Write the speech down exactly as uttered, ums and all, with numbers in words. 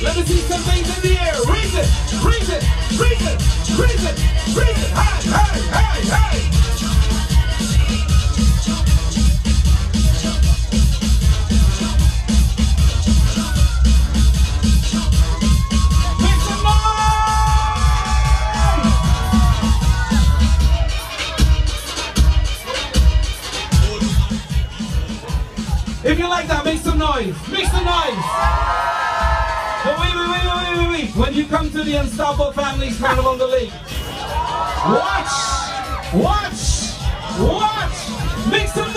Let me see some things in the air. Raise it, raise it, raise it, raise it, raise it. Hey, hey, hey, hey. Make some noise! If you like that, make some noise. Make some noise. But wait, wait, wait, wait, wait, wait. When you come to the Unstoppable Families Carnival on the Lake, watch, watch, watch. Make some